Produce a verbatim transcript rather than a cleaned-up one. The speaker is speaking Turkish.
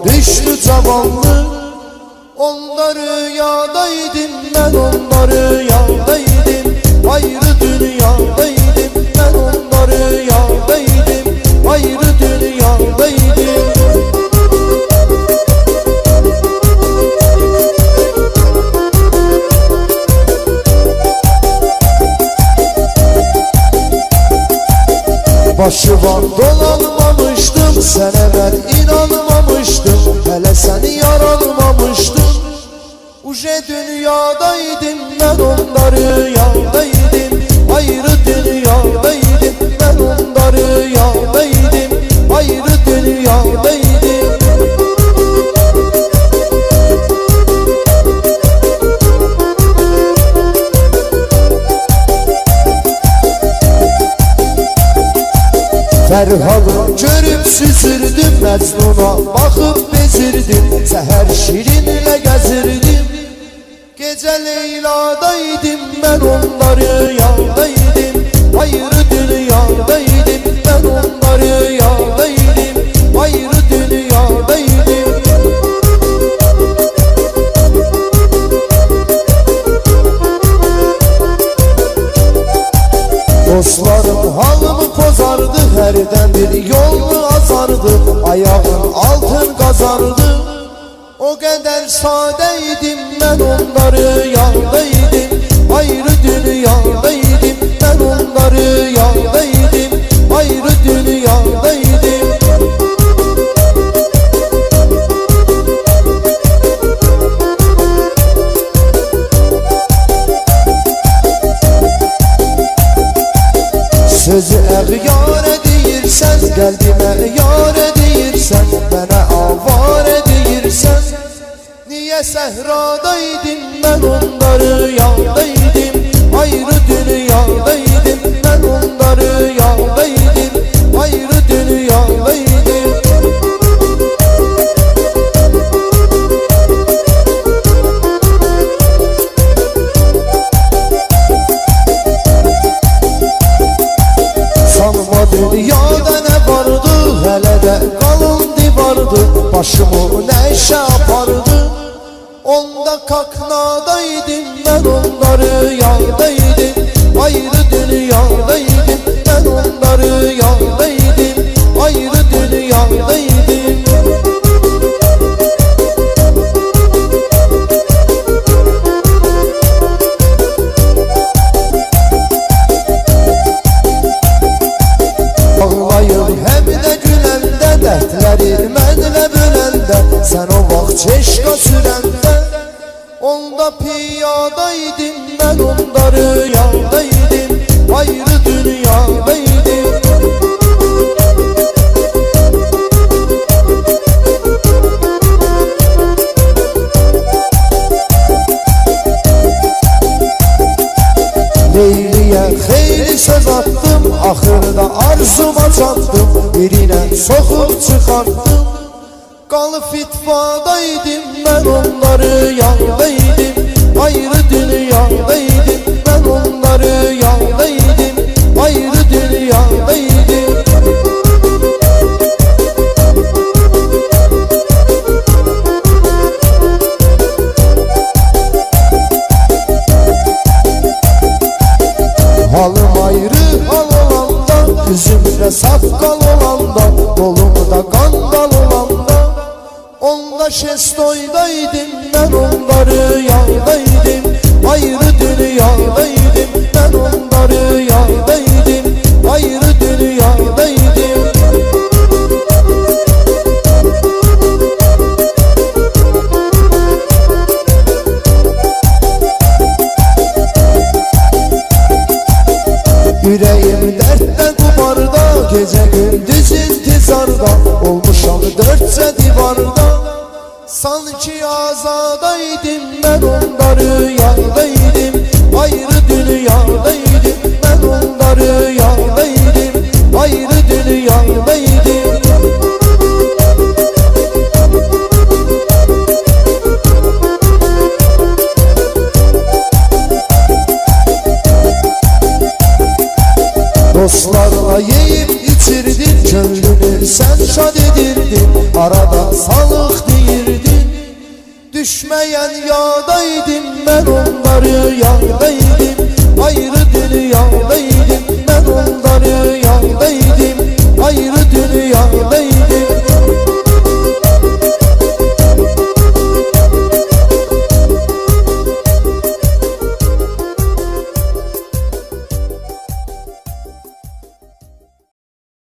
düştü zavallı. Onlar rüyadaydım, ben onlar rüyadaydım. Ayrı dünyadaydım, ben onlar rüyadaydım. Ayrı dünyadaydım. Başıma dolanmamıştım, sana ben inanmamıştım. Hele seni yaranmamıştım. Uje dünyadaydım, ben onlar rüyadaydım. Ayrı dünyadaydım, ben onlar rüyadaydım. Ayrı dünyadaydım. Ferhalı görüp süzürdüm, Mecnun'a bakıp bezirdim. Seher şirinle gezirdim. Gece Leyla'daydım, ben onlar rüyadaydım. Ayrı dünyadaydım, ben onlar rüyadaydım. Ayrı dünyadaydım. Dostlarım halımı pozardı, herden bir yolunu azardı. Ayağın altın kazardı. O kadar sadeydim, ben onlar rüyadaydım. Ayrı dünyadaydım, ben onlar rüyadaydım. Ayrı dünyadaydım. Sözü eğyare deyirsen, kalbime yare deyirsen, bana avare deyirsen. Niye sehradaydım, ben onlar rüyadaydım. Ayrı dünyadaydım, ben onlar rüyadaydım. Ayrı dünyadaydım. Sanma dünyada ne vardı, hele de kalın divardı. Başımı neşe yapardı. Onda kaknadaydım, ben onlar rüyadaydım. Ayrı dünyadaydım, ben onlar rüyadaydım. Ayrı dünyadaydım. Ağlayır hem de gülende, dertleri mənlə böləndə. Sen o vaxt çeşka sürəndə. Onda piyadaydım, ben onda rüyadaydım. Ayrı dünyadaydım. Leyliye xeyli söz attım, axırda arzuma çatdım. Birine sokup çıkarttım. Kalıp fitfadaydım, ben onlar rüyadaydım. Ayrı dünyadaydım, ben onlar rüyadaydım. Ayrı dünyadaydım. Halım ayrı hal olanda, yüzümde safkal olanda, kolumda kandal olanda. Onda şestoydaydım, ben onda rüyadaydım. Ayrı dünyadaydım, ben onda rüyadaydım. Ayrı dünyadaydım. Yüreğim dertten kumarda, gece gündüz intizarda. Olmuşam dörtçe divarda. Sanki azadaydım, ben onda rüyadaydım. Ayrı dünyadaydım, ben onda rüyadaydım. Ayrı dünyadaydım. Dostlarla yiyip içirdim, gönlünü sen şad edirdin, arada sağlık deyirdin. Düşmeyen yağdaydım ben onları yağdaydım, ayrı dünya